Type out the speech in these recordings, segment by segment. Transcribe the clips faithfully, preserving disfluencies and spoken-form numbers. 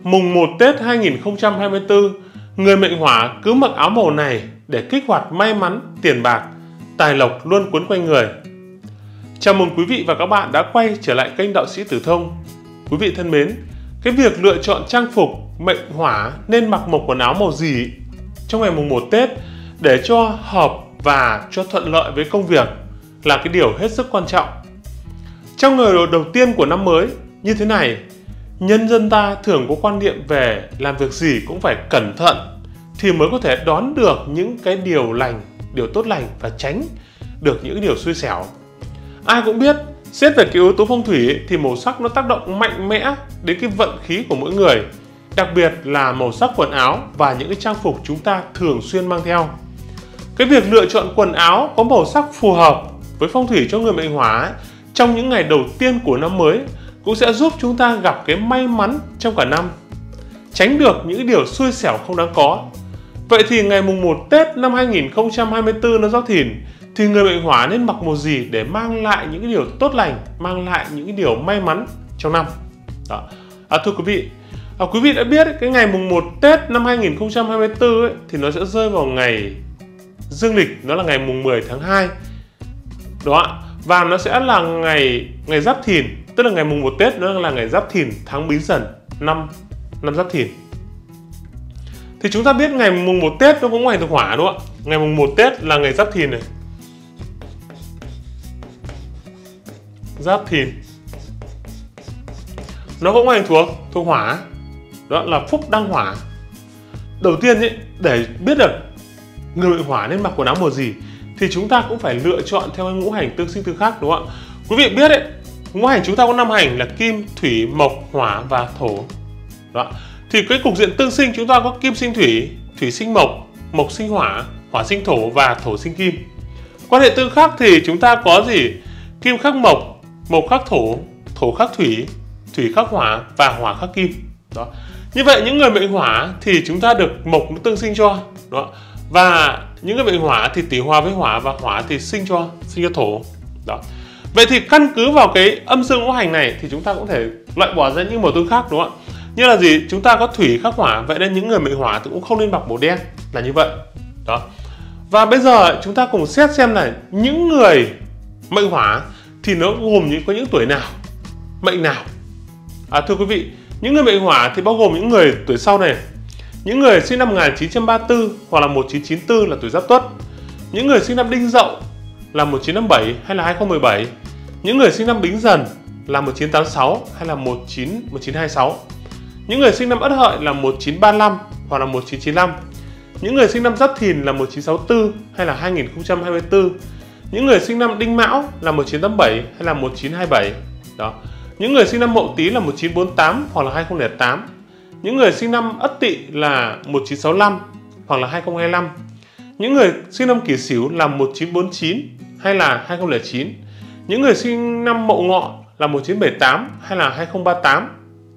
mùng một Tết hai nghìn không trăm hai mươi tư, người mệnh Hỏa cứ mặc áo màu này để kích hoạt may mắn, tiền bạc, tài lộc luôn quấn quanh người. Chào mừng quý vị và các bạn đã quay trở lại kênh Đạo Sĩ Tử Thông. Quý vị thân mến, cái việc lựa chọn trang phục mệnh Hỏa nên mặc một quần áo màu gì trong ngày mùng một Tết để cho hợp và cho thuận lợi với công việc là cái điều hết sức quan trọng. Trong ngày đầu tiên của năm mới như thế này, nhân dân ta thường có quan niệm về làm việc gì cũng phải cẩn thận thì mới có thể đón được những cái điều lành, điều tốt lành và tránh được những điều xui xẻo. Ai cũng biết, xét về cái yếu tố phong thủy thì màu sắc nó tác động mạnh mẽ đến cái vận khí của mỗi người, đặc biệt là màu sắc quần áo và những cái trang phục chúng ta thường xuyên mang theo. Cái việc lựa chọn quần áo có màu sắc phù hợp với phong thủy cho người mệnh Hỏa ấy, trong những ngày đầu tiên của năm mới cũng sẽ giúp chúng ta gặp cái may mắn trong cả năm, tránh được những điều xui xẻo không đáng có. Vậy thì ngày mùng một Tết năm hai nghìn không trăm hai mươi tư nó Giáp Thìn thì người mệnh Hỏa nên mặc màu gì để mang lại những cái điều tốt lành, mang lại những cái điều may mắn trong năm? Đó. À, thưa quý vị, à, quý vị đã biết cái ngày mùng một Tết năm hai nghìn không trăm hai mươi tư ấy, thì nó sẽ rơi vào ngày dương lịch, nó là ngày mùng mười tháng hai. Đó, và nó sẽ là ngày ngày Giáp Thìn, tức là ngày mùng một Tết nó là ngày Giáp Thìn, tháng Bính Dần, năm năm Giáp Thìn. Thì chúng ta biết ngày mùng một Tết nó cũng ngày thuộc Hỏa đúng không ạ? Ngày mùng một Tết là ngày Giáp Thìn này. Giáp Thìn nó cũng ngày thuộc thuộc Hỏa, đó là Phúc Đăng Hỏa. Đầu tiên ấy, để biết được người mệnh Hỏa nên mặc quần áo màu gì thì chúng ta cũng phải lựa chọn theo ngũ hành tương sinh tương khắc đúng không ạ? Quý vị biết đấy, ngũ hành chúng ta có năm hành là Kim, Thủy, Mộc, Hỏa và Thổ. Đó. Thì cái cục diện tương sinh chúng ta có Kim sinh Thủy, Thủy sinh Mộc, Mộc sinh Hỏa, Hỏa sinh Thổ và Thổ sinh Kim. Quan hệ tương khắc thì chúng ta có gì? Kim khắc Mộc, Mộc khắc Thổ, Thổ khắc Thủy, Thủy khắc Hỏa và Hỏa khắc Kim. Đó. Như vậy những người mệnh Hỏa thì chúng ta được Mộc nó tương sinh cho. Đó. Và những người mệnh Hỏa thì tỷ hòa với Hỏa và Hỏa thì sinh cho sinh cho Thổ. Đó. Vậy thì căn cứ vào cái âm dương ngũ hành này thì chúng ta cũng thể loại bỏ ra những màu tương khắc đúng không ạ? Như là gì? Chúng ta có Thủy khắc Hỏa, vậy nên những người mệnh Hỏa thì cũng không nên mặc màu đen, là như vậy. Đó. Và bây giờ chúng ta cùng xét xem là những người mệnh Hỏa thì nó gồm những có những tuổi nào, mệnh nào. À, thưa quý vị, những người mệnh Hỏa thì bao gồm những người tuổi sau này. Những người sinh năm một nghìn chín trăm ba mươi tư hoặc là một nghìn chín trăm chín mươi tư là tuổi Giáp Tuất. Những người sinh năm Đinh Dậu là một nghìn chín trăm năm mươi bảy hay là hai nghìn không trăm mười bảy. Những người sinh năm Bính Dần là một nghìn chín trăm tám mươi sáu hay là một nghìn chín trăm hai mươi sáu. Những người sinh năm Ất Hợi là một nghìn chín trăm ba mươi lăm hoặc là một nghìn chín trăm chín mươi lăm. Những người sinh năm Giáp Thìn là một nghìn chín trăm sáu mươi tư hay là hai nghìn không trăm hai mươi tư. Những người sinh năm Đinh Mão là một nghìn chín trăm tám mươi bảy hay là một nghìn chín trăm hai mươi bảy. Đó. Những người sinh năm Mậu Tý là một nghìn chín trăm bốn mươi tám hoặc là hai nghìn không trăm lẻ tám. Những người sinh năm Ất Tỵ là một nghìn chín trăm sáu mươi lăm hoặc là hai nghìn không trăm hai mươi lăm. Những người sinh năm Kỷ Sửu là một nghìn chín trăm bốn mươi chín hay là hai nghìn không trăm lẻ chín. Những người sinh năm Mậu Ngọ là một nghìn chín trăm bảy mươi tám hay là hai nghìn không trăm ba mươi tám.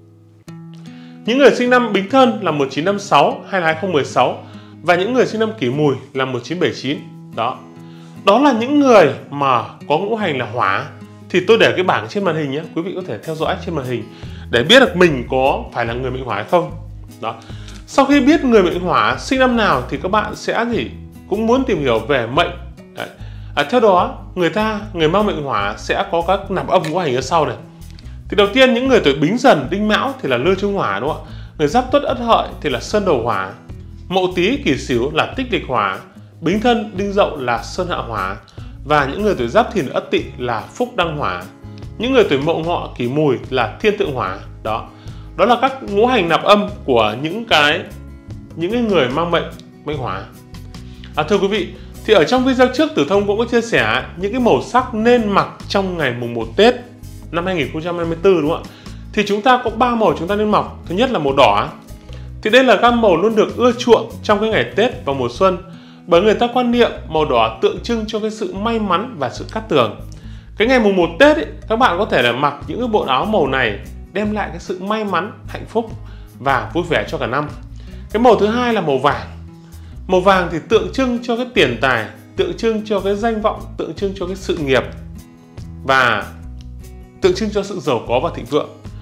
Những người sinh năm Bính Thân là một nghìn chín trăm năm mươi sáu hay là hai nghìn không trăm mười sáu. Và những người sinh năm Kỷ Mùi là một nghìn chín trăm bảy mươi chín. Đó. Đó là những người mà có ngũ hành là Hỏa. Thì tôi để cái bảng trên màn hình nhé, quý vị có thể theo dõi trên màn hình để biết được mình có phải là người mệnh Hỏa hay không. Đó. Sau khi biết người mệnh Hỏa sinh năm nào thì các bạn sẽ gì cũng muốn tìm hiểu về mệnh. Đấy. À, theo đó người ta người mang mệnh Hỏa sẽ có các nạp âm ngũ hành ở sau này. Thì đầu tiên những người tuổi Bính Dần, Đinh Mão thì là Lư Trung Hỏa đúng không ạ? Người Giáp Tuất, Ất Hợi thì là Sơn Đầu Hỏa. Mậu Tý, Kỷ Sửu là Tích Địch Hỏa. Bính Thân, Đinh Dậu là Sơn Hạ Hỏa. Và những người tuổi Giáp Thìn, Ất Tỵ là Phúc Đăng Hỏa. Những người tuổi Mậu Ngọ, Kỷ Mùi là Thiên Tượng Hỏa. Đó. Đó là các ngũ hành nạp âm của những cái những cái người mang mệnh mệnh Hỏa. À, thưa quý vị, thì ở trong video trước Tử Thông cũng có chia sẻ những cái màu sắc nên mặc trong ngày mùng một Tết năm hai nghìn không trăm hai mươi tư đúng không ạ? Thì chúng ta có ba màu chúng ta nên mặc. Thứ nhất là màu đỏ. Thì đây là gam màu luôn được ưa chuộng trong cái ngày Tết và mùa xuân, bởi người ta quan niệm màu đỏ tượng trưng cho cái sự may mắn và sự cát tường. Cái ngày mùng một Tết ấy, các bạn có thể là mặc những cái bộ áo màu này đem lại cái sự may mắn, hạnh phúc và vui vẻ cho cả năm. Cái màu thứ hai là màu vàng. Màu vàng thì tượng trưng cho cái tiền tài, tượng trưng cho cái danh vọng, tượng trưng cho cái sự nghiệp và tượng trưng cho sự giàu có và thịnh vượng. Vì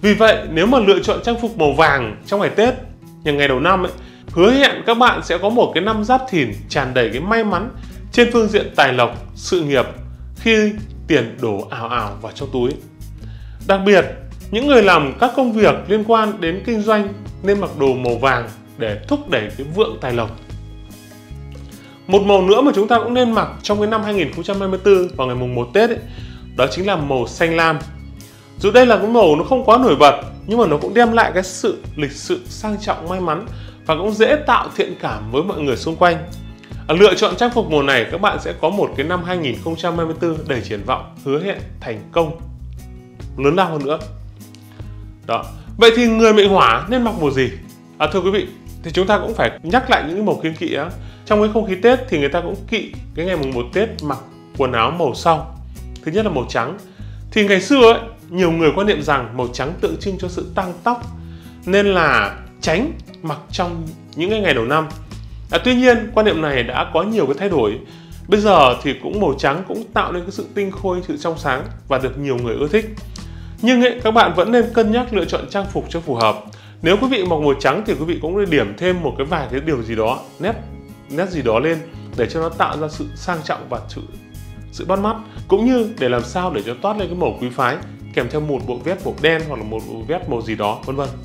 Vì vậy nếu mà lựa chọn trang phục màu vàng trong ngày Tết, nhà ngày đầu năm ấy, hứa hẹn các bạn sẽ có một cái năm Giáp Thìn tràn đầy cái may mắn trên phương diện tài lộc, sự nghiệp khi tiền đổ ào ào vào trong túi. Đặc biệt, những người làm các công việc liên quan đến kinh doanh nên mặc đồ màu vàng để thúc đẩy cái vượng tài lộc. Một màu nữa mà chúng ta cũng nên mặc trong cái năm hai nghìn không trăm hai mươi tư vào ngày mùng một Tết ấy, đó chính là màu xanh lam. Dù đây là cái màu nó không quá nổi bật, nhưng mà nó cũng đem lại cái sự lịch sự, sang trọng, may mắn và cũng dễ tạo thiện cảm với mọi người xung quanh. À, lựa chọn trang phục màu này, các bạn sẽ có một cái năm hai nghìn không trăm hai mươi tư đầy triển vọng, hứa hẹn thành công lớn lao hơn nữa. Đó. Vậy thì người mệnh Hỏa nên mặc màu gì? À, thưa quý vị, thì chúng ta cũng phải nhắc lại những cái màu kiêng kỵ á. Trong cái không khí Tết thì người ta cũng kỵ cái ngày mùng một Tết mặc quần áo màu sau. Thứ nhất là màu trắng. Thì ngày xưa ấy, nhiều người quan niệm rằng màu trắng tượng trưng cho sự tăng tóc, nên là tránh mặc trong những cái ngày đầu năm. À, tuy nhiên quan niệm này đã có nhiều cái thay đổi. Bây giờ thì cũng màu trắng cũng tạo nên cái sự tinh khôi, sự trong sáng và được nhiều người ưa thích. Nhưng ấy, các bạn vẫn nên cân nhắc lựa chọn trang phục cho phù hợp. Nếu quý vị mặc màu trắng thì quý vị cũng nên điểm thêm một cái vài cái điều gì đó, nét nét gì đó lên để cho nó tạo ra sự sang trọng và sự sự bắt mắt, cũng như để làm sao để cho toát lên cái màu quý phái, kèm theo một bộ vest màu đen hoặc là một bộ vest màu gì đó, vân vân.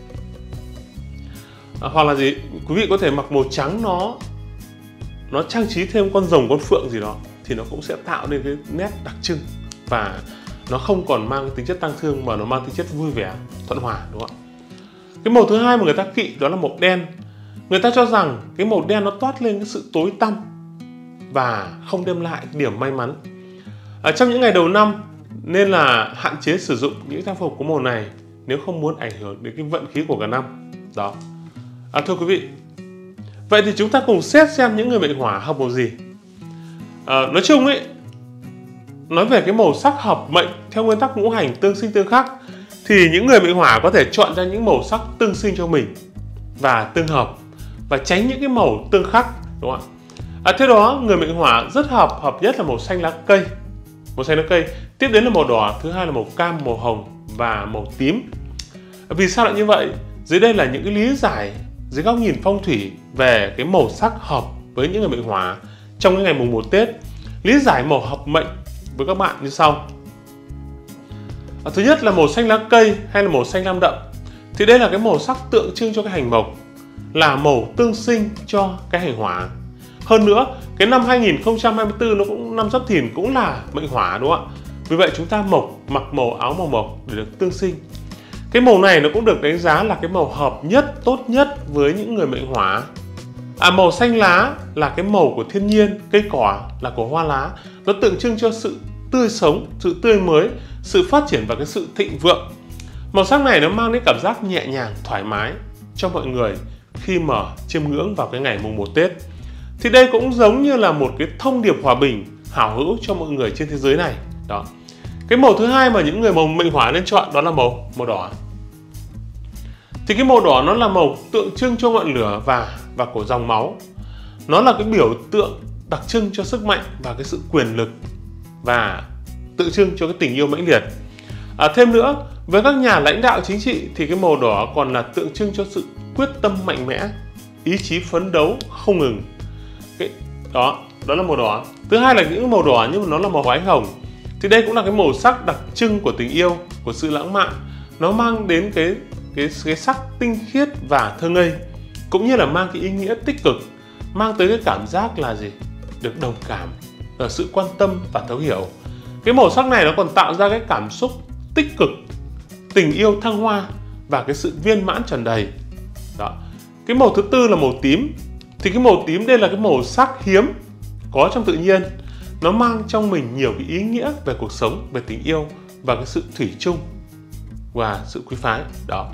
À, hoặc là gì, quý vị có thể mặc màu trắng nó nó trang trí thêm con rồng, con phượng gì đó thì nó cũng sẽ tạo nên cái nét đặc trưng và nó không còn mang tính chất tăng thương mà nó mang tính chất vui vẻ, thuận hòa, đúng không ạ? Cái màu thứ hai mà người ta kỵ đó là màu đen. Người ta cho rằng cái màu đen nó toát lên cái sự tối tăm và không đem lại điểm may mắn. Ở trong những ngày đầu năm nên là hạn chế sử dụng những trang phục có màu này nếu không muốn ảnh hưởng đến cái vận khí của cả năm. Đó. À, thưa quý vị, vậy thì chúng ta cùng xét xem những người mệnh Hỏa hợp màu gì. À, nói chung ấy, nói về cái màu sắc hợp mệnh theo nguyên tắc ngũ hành tương sinh tương khắc thì những người mệnh Hỏa có thể chọn ra những màu sắc tương sinh cho mình và tương hợp và tránh những cái màu tương khắc, đúng không ạ? À, theo đó người mệnh Hỏa rất hợp hợp nhất là màu xanh lá cây, màu xanh lá cây, tiếp đến là màu đỏ, thứ hai là màu cam, màu hồng và màu tím. Vì sao lại như vậy? Dưới đây là những cái lý giải dưới góc nhìn phong thủy về cái màu sắc hợp với những người mệnh Hỏa trong cái ngày mùng một Tết. Lý giải màu hợp mệnh với các bạn như sau. À, thứ nhất là màu xanh lá cây hay là màu xanh lam đậm. Thì đây là cái màu sắc tượng trưng cho cái hành mộc, là màu tương sinh cho cái hành Hỏa. Hơn nữa, cái năm hai nghìn không trăm hai mươi tư nó cũng năm Giáp Thìn cũng là mệnh Hỏa, đúng không ạ? Vì vậy chúng ta mộc mặc màu áo màu mộc để được tương sinh. Cái màu này nó cũng được đánh giá là cái màu hợp nhất, tốt nhất với những người mệnh Hỏa. À, màu xanh lá là cái màu của thiên nhiên, cây cỏ là của hoa lá. Nó tượng trưng cho sự tươi sống, sự tươi mới, sự phát triển và cái sự thịnh vượng. Màu sắc này nó mang đến cảm giác nhẹ nhàng, thoải mái cho mọi người khi mà chiêm ngưỡng vào cái ngày mùng một Tết. Thì đây cũng giống như là một cái thông điệp hòa bình, hảo hữu cho mọi người trên thế giới này. Đó. Cái màu thứ hai mà những người màu mệnh Hỏa nên chọn đó là màu màu đỏ. Thì cái màu đỏ nó là màu tượng trưng cho ngọn lửa và và của dòng máu. Nó là cái biểu tượng đặc trưng cho sức mạnh và cái sự quyền lực và tượng trưng cho cái tình yêu mãnh liệt. À, thêm nữa, với các nhà lãnh đạo chính trị thì cái màu đỏ còn là tượng trưng cho sự quyết tâm mạnh mẽ, ý chí phấn đấu không ngừng. Cái đó, đó là màu đỏ. Thứ hai là những màu đỏ nhưng mà nó là màu ánh hồng. Thì đây cũng là cái màu sắc đặc trưng của tình yêu, của sự lãng mạn. Nó mang đến cái cái cái sắc tinh khiết và thơ ngây, cũng như là mang cái ý nghĩa tích cực, mang tới cái cảm giác là gì? Được đồng cảm, là sự quan tâm và thấu hiểu. Cái màu sắc này nó còn tạo ra cái cảm xúc tích cực, tình yêu thăng hoa và cái sự viên mãn tràn đầy. Đó. Cái màu thứ tư là màu tím. Thì cái màu tím đây là cái màu sắc hiếm có trong tự nhiên. Nó mang trong mình nhiều cái ý nghĩa về cuộc sống, về tình yêu và cái sự thủy chung và sự quý phái. Đó.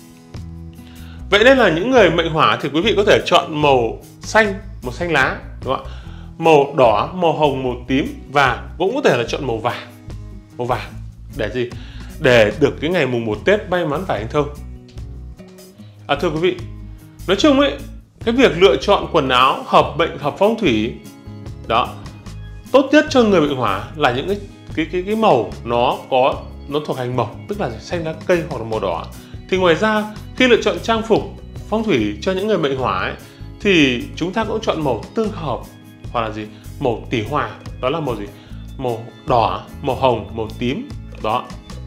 Vậy nên là những người mệnh Hỏa thì quý vị có thể chọn màu xanh, màu xanh lá, đúng không ạ? Màu đỏ, màu hồng, màu tím và cũng có thể là chọn màu vàng. Màu vàng để gì? Để được cái ngày mùng một Tết may mắn và hanh thông. À, thưa quý vị, nói chung ấy, cái việc lựa chọn quần áo hợp mệnh, hợp phong thủy đó, tốt nhất cho người mệnh Hỏa là những cái cái cái cái màu nó có nó thuộc hành mộc, tức là xanh lá cây hoặc là màu đỏ. Thì ngoài ra khi lựa chọn trang phục phong thủy cho những người mệnh hỏa ấy, thì chúng ta cũng chọn màu tương hợp hoặc là gì, màu tỷ hòa, đó là màu gì, màu đỏ, màu hồng, màu tím đó.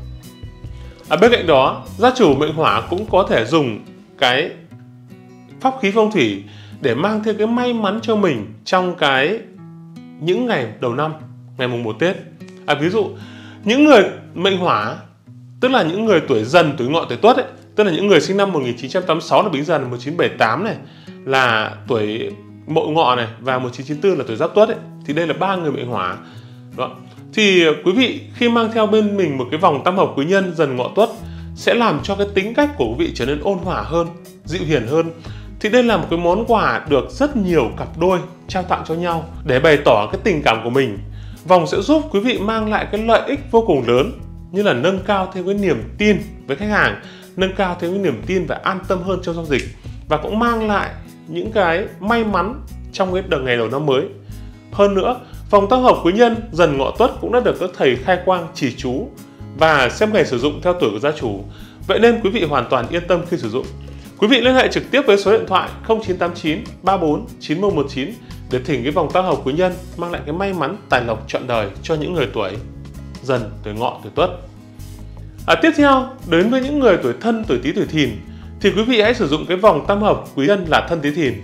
À, bên cạnh đó, gia chủ mệnh hỏa cũng có thể dùng cái pháp khí phong thủy để mang thêm cái may mắn cho mình trong cái những ngày đầu năm, ngày mùng một Tết. À, ví dụ những người mệnh hỏa, tức là những người tuổi Dần, tuổi Ngọ, tuổi Tuất ấy, tức là những người sinh năm một nghìn chín trăm tám mươi sáu là Bính Dần, một nghìn chín trăm bảy mươi tám này là tuổi Mậu Ngọ này, và một nghìn chín trăm chín mươi tư là tuổi Giáp Tuất ấy, thì đây là ba người mệnh hỏa. Đó. Thì quý vị khi mang theo bên mình một cái vòng tam hợp quý nhân Dần, Ngọ, Tuất sẽ làm cho cái tính cách của quý vị trở nên ôn hòa hơn, dịu hiền hơn. Thì đây là một cái món quà được rất nhiều cặp đôi trao tặng cho nhau để bày tỏ cái tình cảm của mình. Vòng sẽ giúp quý vị mang lại cái lợi ích vô cùng lớn, như là nâng cao thêm cái niềm tin với khách hàng, nâng cao thêm cái niềm tin và an tâm hơn trong giao dịch, và cũng mang lại những cái may mắn trong cái đợt ngày đầu năm mới. Hơn nữa, vòng tam hợp quý nhân Dần, Ngọ, Tuất cũng đã được các thầy khai quang chỉ chú và xem ngày sử dụng theo tuổi của gia chủ. Vậy nên quý vị hoàn toàn yên tâm khi sử dụng. Quý vị liên hệ trực tiếp với số điện thoại không chín tám chín ba bốn chín một một chín để thỉnh cái vòng tam hợp quý nhân mang lại cái may mắn tài lộc trọn đời cho những người tuổi Dần, tuổi Ngọ, tuổi Tuất. À, tiếp theo đến với những người tuổi Thân, tuổi Tý, tuổi Thìn thì quý vị hãy sử dụng cái vòng tam hợp quý nhân là Thân, Tý, Thìn.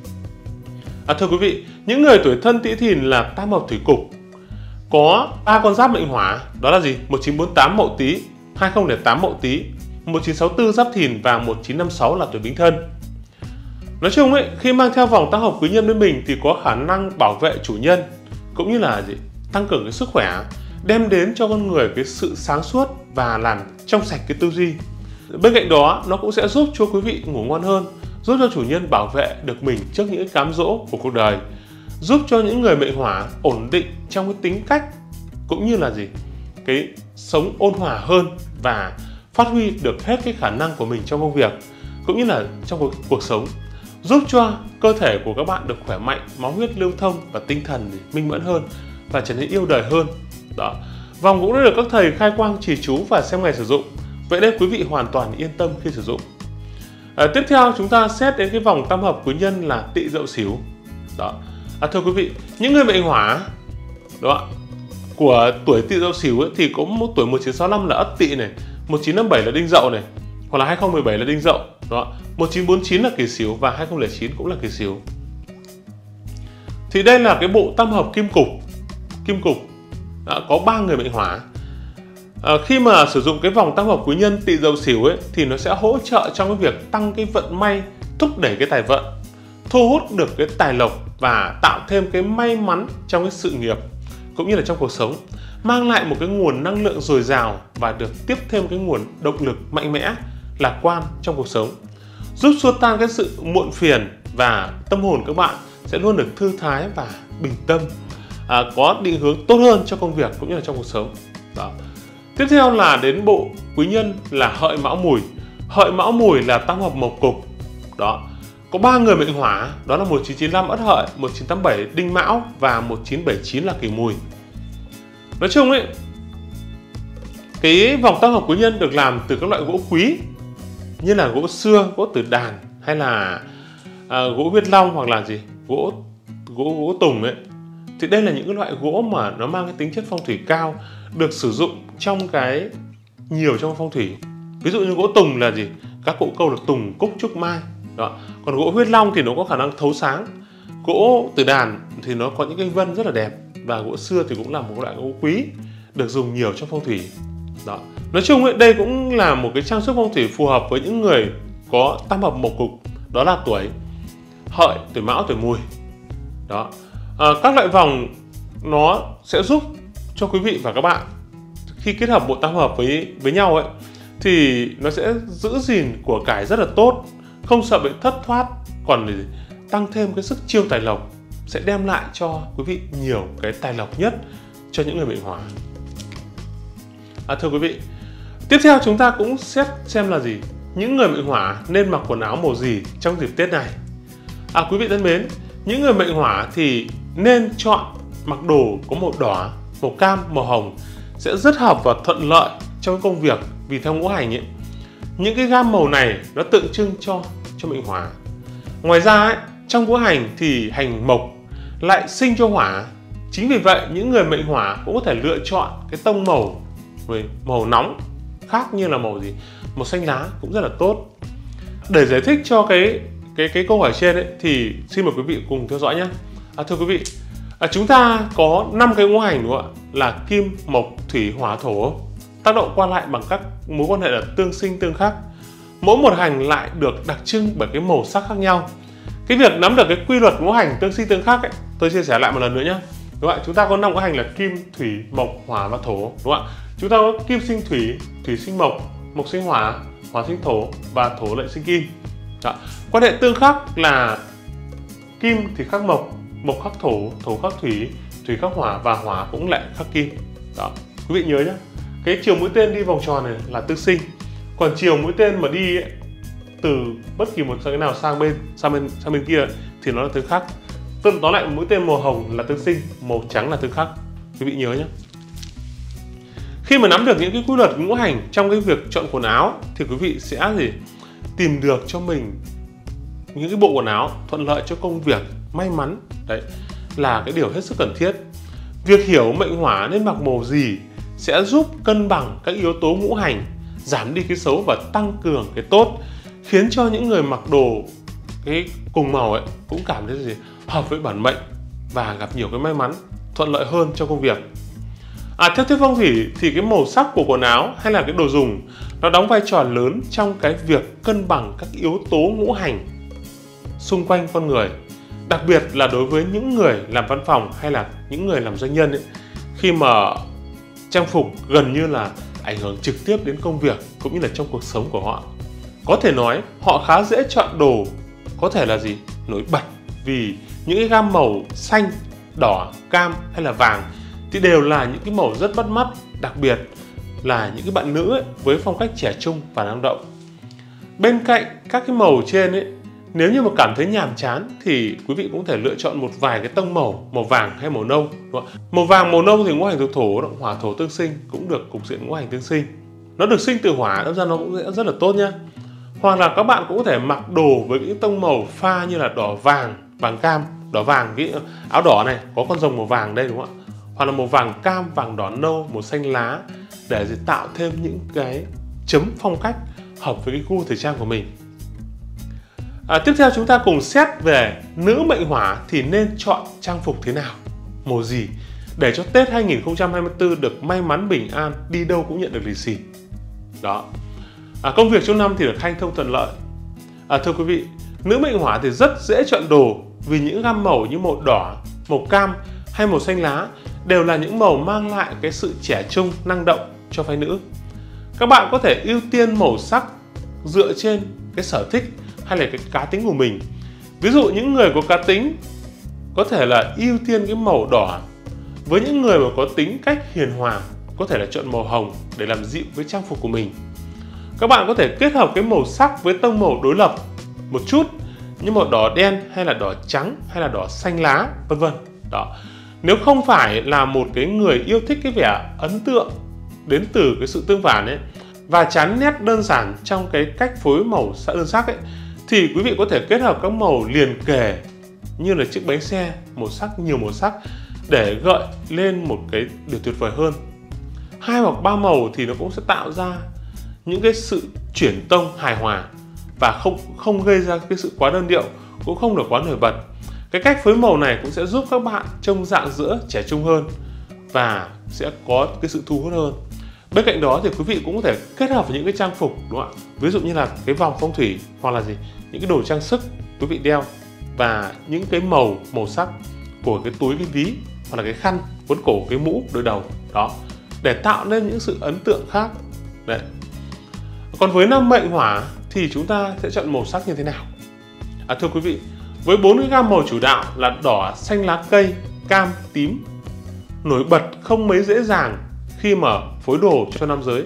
À, thưa quý vị, những người tuổi Thân, Tý, Thìn là tam hợp thủy cục, có ba con giáp mệnh hỏa, đó là gì? một nghìn chín trăm bốn mươi tám Mậu Tý, hai nghìn lẻ tám Mậu Tý, một nghìn chín trăm sáu mươi tư Giáp Thìn và một nghìn chín trăm năm mươi sáu là tuổi Bính Thân. Nói chung ấy, khi mang theo vòng tam hợp quý nhân với mình thì có khả năng bảo vệ chủ nhân, cũng như là gì? Tăng cường cái sức khỏe, đem đến cho con người cái sự sáng suốt và làm trong sạch cái tư duy. Bên cạnh đó, nó cũng sẽ giúp cho quý vị ngủ ngon hơn, giúp cho chủ nhân bảo vệ được mình trước những cái cám dỗ của cuộc đời, giúp cho những người mệnh hỏa ổn định trong cái tính cách, cũng như là gì? Cái sống ôn hòa hơn và phát huy được hết cái khả năng của mình trong công việc, cũng như là trong cuộc, cuộc sống, giúp cho cơ thể của các bạn được khỏe mạnh, máu huyết lưu thông và tinh thần minh mẫn hơn và trở nên yêu đời hơn. Đó. Vòng cũng đã được các thầy khai quang chỉ chú và xem ngày sử dụng. Vậy nên quý vị hoàn toàn yên tâm khi sử dụng. À, tiếp theo chúng ta xét đến cái vòng tam hợp quý nhân là Tỵ, Dậu, Sửu. Đó. À, thưa quý vị, những người mệnh hỏa đó của tuổi Tỵ, Dậu, Sửu ấy, thì có một tuổi một nghìn chín trăm sáu mươi lăm là Ất Tỵ này, một nghìn chín trăm năm mươi bảy là Đinh Dậu này, hoặc là hai nghìn mười bảy là Đinh Dậu. Đó. một nghìn chín trăm bốn mươi chín là Kỷ Sửu và hai nghìn lẻ chín cũng là Kỷ Sửu. Thì đây là cái bộ tam hợp kim cục. Kim cục đã có ba người mệnh hỏa. À, khi mà sử dụng cái vòng tam hợp quý nhân Tỵ, Dậu, Sửu ấy thì nó sẽ hỗ trợ trong cái việc tăng cái vận may, thúc đẩy cái tài vận, thu hút được cái tài lộc và tạo thêm cái may mắn trong cái sự nghiệp cũng như là trong cuộc sống, mang lại một cái nguồn năng lượng dồi dào và được tiếp thêm cái nguồn động lực mạnh mẽ, lạc quan trong cuộc sống, giúp xua tan cái sự muộn phiền và tâm hồn các bạn sẽ luôn được thư thái và bình tâm, à, có định hướng tốt hơn cho công việc cũng như là trong cuộc sống. Đó. Tiếp theo là đến bộ quý nhân là Hợi, Mão, Mùi. Hợi, Mão, Mùi là tam hợp mộc cục. Đó. Có ba người mệnh hỏa, đó là một nghìn chín trăm chín mươi lăm Ất Hợi, một nghìn chín trăm tám mươi bảy Đinh Mão và một nghìn chín trăm bảy mươi chín là Kỷ Mùi. Nói chung ấy, cái vòng tam hợp quý nhân được làm từ các loại gỗ quý như là gỗ sưa, gỗ tử đàn hay là à, gỗ huyết long hoặc là gì gỗ gỗ gỗ tùng ấy. Thì đây là những cái loại gỗ mà nó mang cái tính chất phong thủy cao, được sử dụng trong cái nhiều trong phong thủy. Ví dụ như gỗ tùng là gì? Các cụ câu là tùng, cúc, trúc, mai. Đó. Còn gỗ huyết long thì nó có khả năng thấu sáng. Gỗ tử đàn thì nó có những cái vân rất là đẹp, và gỗ sưa thì cũng là một loại gỗ quý được dùng nhiều trong phong thủy. Đó. Nói chung ấy, đây cũng là một cái trang sức phong thủy phù hợp với những người có tam hợp mộc cục, đó là tuổi Hợi, tuổi Mão, tuổi Mùi. Đó. À, các loại vòng nó sẽ giúp cho quý vị và các bạn khi kết hợp bộ tam hợp với với nhau ấy thì nó sẽ giữ gìn của cải rất là tốt, không sợ bị thất thoát, còn để tăng thêm cái sức chiêu tài lộc, sẽ đem lại cho quý vị nhiều cái tài lộc nhất cho những người mệnh hỏa. À, thưa quý vị, tiếp theo chúng ta cũng xét xem là gì, những người mệnh hỏa nên mặc quần áo màu gì trong dịp Tết này. À, quý vị thân mến, những người mệnh hỏa thì nên chọn mặc đồ có màu đỏ, màu cam, màu hồng sẽ rất hợp và thuận lợi trong cái công việc, vì theo ngũ hành ấy, những cái gam màu này nó tượng trưng cho cho mệnh hỏa. Ngoài ra ấy, trong ngũ hành thì hành mộc lại sinh cho hỏa. Chính vì vậy những người mệnh hỏa cũng có thể lựa chọn cái tông màu về màu nóng khác, như là màu gì, màu xanh lá cũng rất là tốt. Để giải thích cho cái cái cái câu hỏi trên ấy, thì xin mời quý vị cùng theo dõi nhé. À, thưa quý vị, à, chúng ta có năm cái ngũ hành đúng không ạ? Là kim, mộc, thủy, hỏa, thổ, tác động qua lại bằng các mối quan hệ là tương sinh tương khắc. Mỗi một hành lại được đặc trưng bởi cái màu sắc khác nhau. Cái việc nắm được cái quy luật ngũ hành tương sinh tương khắc ấy, tôi chia sẻ lại một lần nữa nhé. Đúng không ạ? Chúng ta có năm ngũ hành là kim, thủy, mộc, hỏa và thổ, đúng không ạ? Chúng ta có kim sinh thủy, thủy sinh mộc, mộc sinh hỏa, hỏa sinh thổ và thổ lại sinh kim. Đó. Quan hệ tương khắc là kim thì khắc mộc, mộc khắc thổ, thổ khắc thủy, thủy khắc hỏa và hỏa cũng lại khắc kim. Đó. Quý vị nhớ nhé, cái chiều mũi tên đi vòng tròn này là tương sinh, còn chiều mũi tên mà đi ấy, từ bất kỳ một cái nào sang bên sang bên sang bên kia thì nó là tương khắc. Tôi nói lại, mũi tên màu hồng là tương sinh, màu trắng là tương khắc. Quý vị nhớ nhé. Khi mà nắm được những cái quy luật ngũ hành trong cái việc chọn quần áo thì quý vị sẽ gì tìm được cho mình những cái bộ quần áo thuận lợi cho công việc, may mắn. Đấy là cái điều hết sức cần thiết. Việc hiểu mệnh hỏa nên mặc màu gì sẽ giúp cân bằng các yếu tố ngũ hành, giảm đi cái xấu và tăng cường cái tốt, khiến cho những người mặc đồ cái cùng màu ấy cũng cảm thấy gì hợp với bản mệnh và gặp nhiều cái may mắn, thuận lợi hơn trong công việc. À, theo thuyết phong thủy thì cái màu sắc của quần áo hay là cái đồ dùng nó đóng vai trò lớn trong cái việc cân bằng các yếu tố ngũ hành xung quanh con người. Đặc biệt là đối với những người làm văn phòng hay là những người làm doanh nhân ấy, khi mà trang phục gần như là ảnh hưởng trực tiếp đến công việc cũng như là trong cuộc sống của họ. Có thể nói họ khá dễ chọn đồ có thể là gì nổi bật, vì những cái gam màu xanh, đỏ, cam hay là vàng thì đều là những cái màu rất bắt mắt, đặc biệt là những cái bạn nữ ấy, với phong cách trẻ trung và năng động. Bên cạnh các cái màu trên ấy, nếu như mà cảm thấy nhàm chán thì quý vị cũng có thể lựa chọn một vài cái tông màu, màu vàng hay màu nâu. Đúng không? Màu vàng, màu nâu thì ngũ hành thuộc thổ, hỏa thổ tương sinh, cũng được cục diện ngũ hành tương sinh. Nó được sinh từ hỏa, đâm ra nó cũng sẽ rất là tốt nhá. Hoặc là các bạn cũng có thể mặc đồ với những tông màu pha như là đỏ vàng, vàng cam, đỏ vàng, cái áo đỏ này có con rồng màu vàng đây đúng không ạ? Hoặc là màu vàng cam, vàng đỏ nâu, màu xanh lá, để tạo thêm những cái chấm phong cách hợp với cái gu thời trang của mình. À, tiếp theo chúng ta cùng xét về nữ mệnh hỏa thì nên chọn trang phục thế nào, màu gì để cho Tết hai nghìn không trăm hai mươi tư được may mắn bình an, đi đâu cũng nhận được lì xì. Đó. À, công việc trong năm thì được hanh thông thuận lợi. À, thưa quý vị, nữ mệnh hỏa thì rất dễ chọn đồ vì những gam màu như màu đỏ, màu cam hay màu xanh lá đều là những màu mang lại cái sự trẻ trung, năng động cho phái nữ. Các bạn có thể ưu tiên màu sắc dựa trên cái sở thích hay là cái cá tính của mình. Ví dụ những người có cá tính có thể là ưu tiên cái màu đỏ. Với những người mà có tính cách hiền hòa có thể là chọn màu hồng để làm dịu với trang phục của mình. Các bạn có thể kết hợp cái màu sắc với tông màu đối lập một chút, như màu đỏ đen hay là đỏ trắng hay là đỏ xanh lá, vân vân. Đó. Nếu không phải là một cái người yêu thích cái vẻ ấn tượng đến từ cái sự tương phản ấy và chán nét đơn giản trong cái cách phối màu sắc đơn sắc ấy, thì quý vị có thể kết hợp các màu liền kề như là chiếc bánh xe màu sắc, nhiều màu sắc để gợi lên một cái điều tuyệt vời hơn. Hai hoặc ba màu thì nó cũng sẽ tạo ra những cái sự chuyển tông hài hòa và không không gây ra cái sự quá đơn điệu, cũng không được quá nổi bật. Cái cách phối màu này cũng sẽ giúp các bạn trông dạng dỡ, trẻ trung hơn và sẽ có cái sự thu hút hơn. Bên cạnh đó thì quý vị cũng có thể kết hợp với những cái trang phục, đúng không ạ? Ví dụ như là cái vòng phong thủy hoặc là gì, những cái đồ trang sức quý vị đeo và những cái màu màu sắc của cái túi, cái ví hoặc là cái khăn quấn cổ, cái mũ đội đầu đó để tạo nên những sự ấn tượng khác. Đấy. Còn với nam mệnh hỏa thì chúng ta sẽ chọn màu sắc như thế nào? À, thưa quý vị, với bốn cái gam màu chủ đạo là đỏ, xanh lá cây, cam, tím, nổi bật không mấy dễ dàng khi mà phối đồ cho nam giới.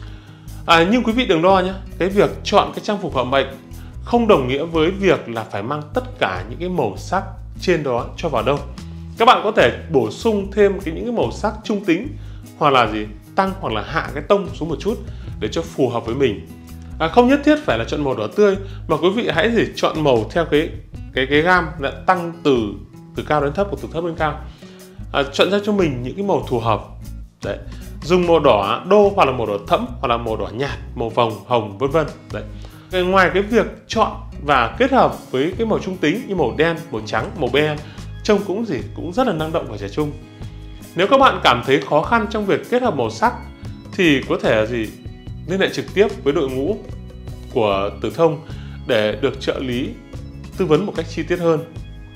À, nhưng quý vị đừng lo nhé, cái việc chọn cái trang phục hợp mệnh không đồng nghĩa với việc là phải mang tất cả những cái màu sắc trên đó cho vào đâu. Các bạn có thể bổ sung thêm cái những cái màu sắc trung tính hoặc là gì tăng hoặc là hạ cái tông xuống một chút để cho phù hợp với mình. À, không nhất thiết phải là chọn màu đỏ tươi, mà quý vị hãy để chọn màu theo cái cái cái gam đã tăng từ từ cao đến thấp hoặc từ thấp đến cao. À, chọn ra cho mình những cái màu phù hợp. Đấy, dùng màu đỏ đô hoặc là màu đỏ thẫm hoặc là màu đỏ nhạt, màu vàng, hồng, vân vân. Đấy. Ngoài cái việc chọn và kết hợp với cái màu trung tính như màu đen, màu trắng, màu be, trông cũng gì cũng rất là năng động và trẻ trung. Nếu các bạn cảm thấy khó khăn trong việc kết hợp màu sắc thì có thể là gì liên hệ trực tiếp với đội ngũ của Tử Thông để được trợ lý tư vấn một cách chi tiết hơn.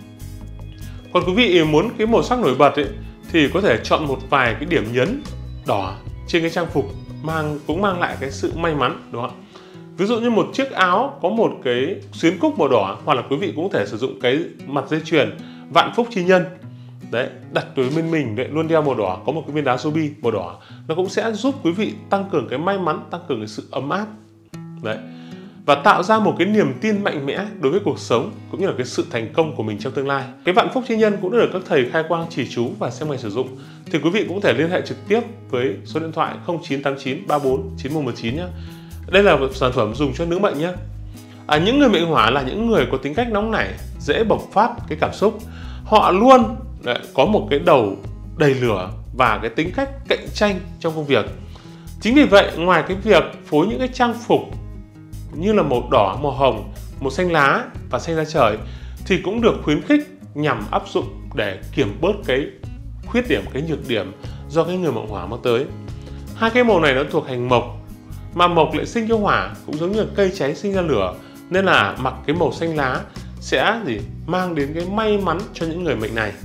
Còn quý vị muốn cái màu sắc nổi bật ấy, thì có thể chọn một vài cái điểm nhấn đỏ trên cái trang phục mang cũng mang lại cái sự may mắn, đúng không ạ? Ví dụ như một chiếc áo có một cái xuyến cúc màu đỏ, hoặc là quý vị cũng có thể sử dụng cái mặt dây chuyền vạn phúc chi nhân. Đấy, đặt đối bên mình đấy, luôn đeo màu đỏ, có một cái viên đá ruby màu đỏ, nó cũng sẽ giúp quý vị tăng cường cái may mắn, tăng cường cái sự ấm áp. Đấy. Và tạo ra một cái niềm tin mạnh mẽ đối với cuộc sống cũng như là cái sự thành công của mình trong tương lai. Cái vạn phúc chi nhân cũng được các thầy khai quang chỉ chú và xem ngày sử dụng. Thì quý vị cũng có thể liên hệ trực tiếp với số điện thoại không chín tám chín ba bốn chín một một chín nhé. Đây là một sản phẩm dùng cho nữ mệnh nhé. À, những người mệnh hỏa là những người có tính cách nóng nảy, dễ bộc phát cái cảm xúc. Họ luôn đấy, có một cái đầu đầy lửa và cái tính cách cạnh tranh trong công việc. Chính vì vậy, ngoài cái việc phối những cái trang phục như là màu đỏ, màu hồng, màu xanh lá và xanh da trời thì cũng được khuyến khích nhằm áp dụng để kiểm bớt cái khuyết điểm, cái nhược điểm do cái người mệnh hỏa mang tới. Hai cái màu này nó thuộc hành mộc, mà mộc lại sinh cho hỏa, cũng giống như là cây cháy sinh ra lửa, nên là mặc cái màu xanh lá sẽ gì mang đến cái may mắn cho những người mệnh này.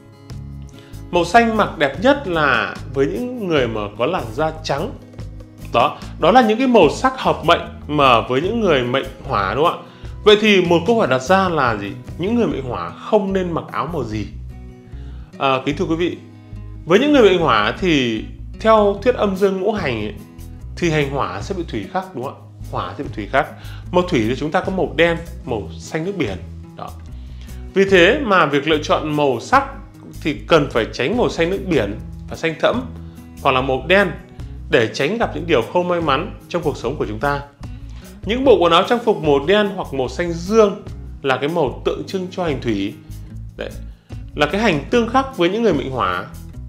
Màu xanh mặc đẹp nhất là với những người mà có làn da trắng. Đó, đó là những cái màu sắc hợp mệnh mà với những người mệnh hỏa, đúng không ạ? Vậy thì một câu hỏi đặt ra là gì? Những người mệnh hỏa không nên mặc áo màu gì? À, kính thưa quý vị, với những người mệnh hỏa thì theo thuyết âm dương ngũ hành ấy, thì hành hỏa sẽ bị thủy khắc, đúng không ạ? Hỏa sẽ bị thủy khắc. Màu thủy thì chúng ta có màu đen, màu xanh nước biển. Đó. Vì thế mà việc lựa chọn màu sắc thì cần phải tránh màu xanh nước biển và xanh thẫm hoặc là màu đen để tránh gặp những điều không may mắn trong cuộc sống của chúng ta. Những bộ quần áo trang phục màu đen hoặc màu xanh dương là cái màu tượng trưng cho hành thủy. Đấy, là cái hành tương khắc với những người mệnh hỏa,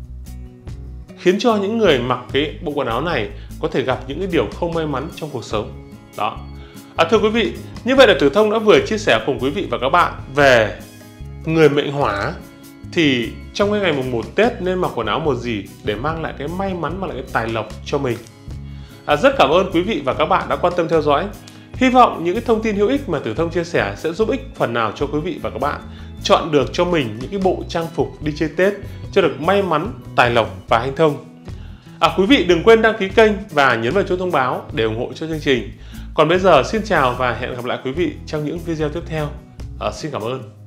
khiến cho những người mặc cái bộ quần áo này có thể gặp những cái điều không may mắn trong cuộc sống. Đó. À, thưa quý vị, như vậy là Tử Thông đã vừa chia sẻ cùng quý vị và các bạn về người mệnh hỏa thì trong cái ngày mùng một Tết nên mặc quần áo màu gì để mang lại cái may mắn, mang lại cái tài lộc cho mình. À, rất cảm ơn quý vị và các bạn đã quan tâm theo dõi. Hy vọng những cái thông tin hữu ích mà Tử Thông chia sẻ sẽ giúp ích phần nào cho quý vị và các bạn chọn được cho mình những cái bộ trang phục đi chơi Tết cho được may mắn, tài lộc và hanh thông. À, quý vị đừng quên đăng ký kênh và nhấn vào chuông thông báo để ủng hộ cho chương trình. Còn bây giờ xin chào và hẹn gặp lại quý vị trong những video tiếp theo. À, xin cảm ơn.